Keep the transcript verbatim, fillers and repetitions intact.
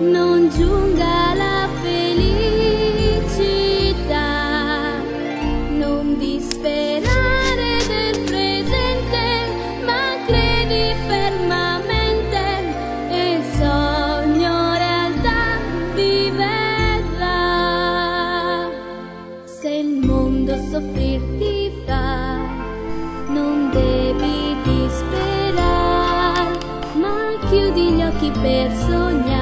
non giunga la felicità. Non disperare del presente, ma credi fermamente e il sogno realtà diverrà. Se il mondo soffrirti fa, non devi disperare, ma chiudi gli occhi per sognare.